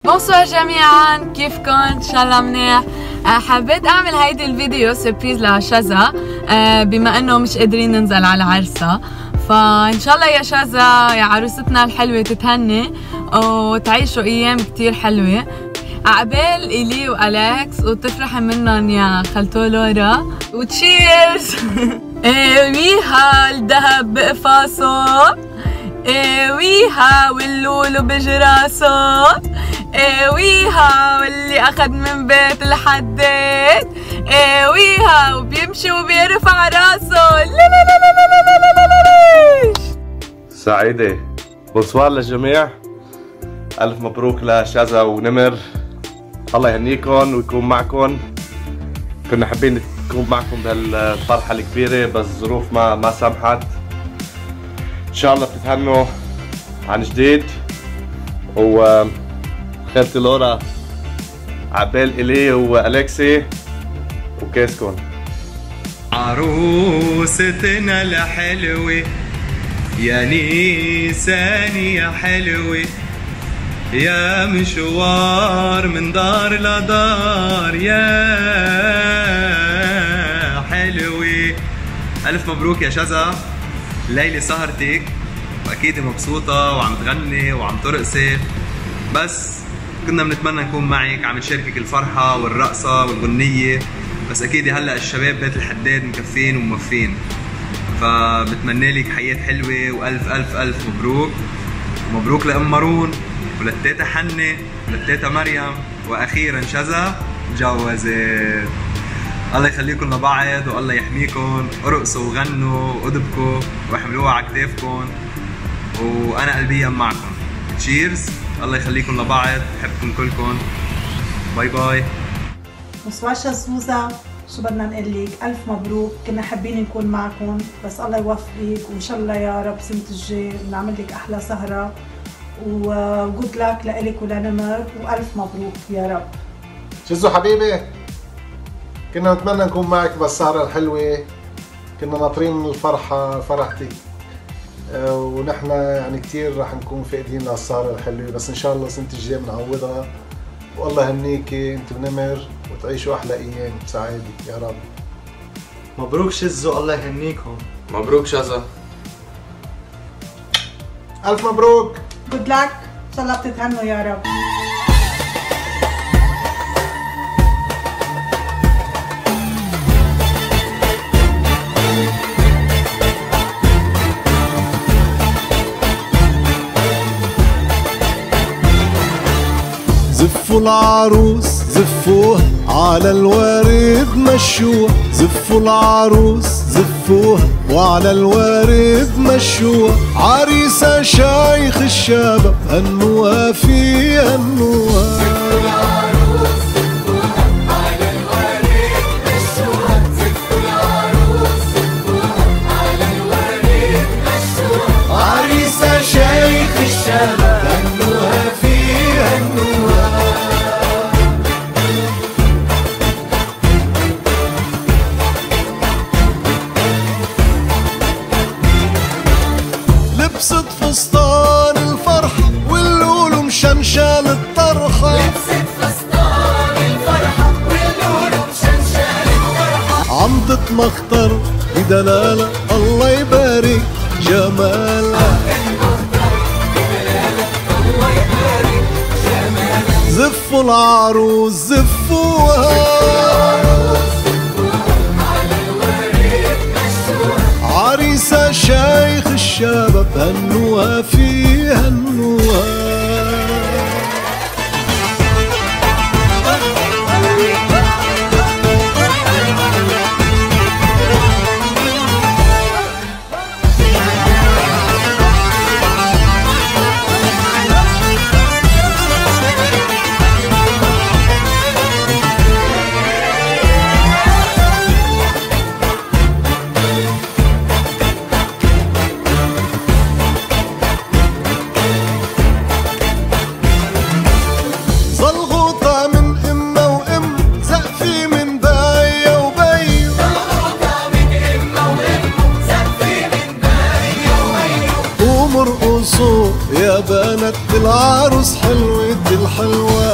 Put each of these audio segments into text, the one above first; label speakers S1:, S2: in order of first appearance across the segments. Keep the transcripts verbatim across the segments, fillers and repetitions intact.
S1: بونسوار جميعا، كيفكن؟ ان شاء الله منيح. حبيت اعمل هيدي الفيديو سربريز لشذا بما انه مش قادرين ننزل على عرسها، فان شاء الله يا شذا يا عروستنا الحلوه تتهني وتعيشوا ايام كتير حلوه. عقبال إلي وأليكس وتفرحي منن يا خالته لورا، وتشيرز. ويها الذهب بقفاصه، ويها واللولو بجراسه، ويها واللي أخد من بيت الحداد، ويها وبيمشي وبيرفع راسه. لا لا لا لا لا لا لا لا ليش؟
S2: سعيدة. بونسوار للجميع، ألف مبروك لشذا ونمر، الله يهنيكم ويكون معكم. كنا حابين نكون معكم بهالفرحة الكبيرة بس الظروف ما ما سمحت. إن شاء الله بتتهنوا عن جديد، وخالتي لورا عبال إلي وأليكسي وكيسكن.
S3: عروستنا الحلوة يا نيساني يا حلوة، يا مشوار من دار لدار يا حلوة. ألف مبروك يا شذا، الليلة سهرتك وأكيد مبسوطة وعم تغني وعم ترقصي، بس كنا بنتمنى نكون معك عم نشاركك الفرحة والرقصة والغنية، بس أكيد هلا الشباب بيت الحداد مكفين وموفين، فبتمنى لك حياة حلوة وألف ألف ألف مبروك. ومبروك لأم مارون وللتيتا حنة وللتيتا مريم، واخيرا شذا تجوزت. الله يخليكم لبعض والله يحميكم، ارقصوا وغنوا وادبكوا واحملوها على كتافكم، وانا قلبيا معكم. تشيرز، الله يخليكم لبعض، بحبكم كلكم، باي باي.
S4: بونسوار شذوذة، شو بدنا نقول لك؟ الف مبروك، كنا حابين نكون معكم بس الله يوفقك، وان شاء الله يا رب سنة الجاي بنعمل لك احلى سهرة، وجود لك لإلك ولنمر، والف مبروك يا رب.
S5: شذو حبيبي، كنا نتمنى نكون معك بالسهرة الحلوة، كنا ناطرين الفرحة فرحتك، ونحن يعني كثير رح نكون فاقدين للسهرة الحلوة، بس ان شاء الله سنة الجاي بنعوضها، والله يهنيكي انت ونمر وتعيشوا احلى ايام سعادة يا رب.
S6: مبروك شذو، الله يهنيكم.
S7: مبروك شذا،
S5: الف مبروك.
S4: جود لك، ان شاء الله بتتهنوا يا رب.
S8: زفوا العروس زفوها على الوارد مشوها، زفوا العروس زفوها وعلى الوارد مشوها، عريسة شيخ الشباب هنوها في هنوها.
S9: زفوا العروس زفوها على الوارد مشوها، زفوا العروس زفوها على الوارد مشوها،
S8: عريسة شيخ الشباب هنوها في هنوها. لبست فستان الفرحة واللولو مشمشل الطرحة،
S9: لبست فستان الفرحة واللولو مشمشل الطرحة،
S8: عم تتمخطر بدلالة الله يبارك جمالها،
S9: الله يبارك جمالها.
S8: زفوا العروس زفوها
S9: على الورد مشوها،
S8: عريسة شيخ الشباب هنوها في هنوها. يا بنات العروس حلوة الحلوة،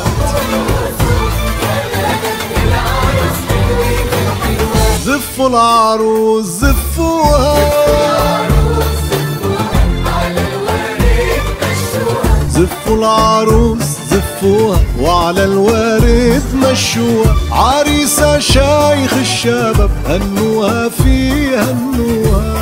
S8: العروس زفوها زفوا العروس زفوها وعلى الوارد مشوها، عريسة شايخ الشباب هنوها فيها هنوها.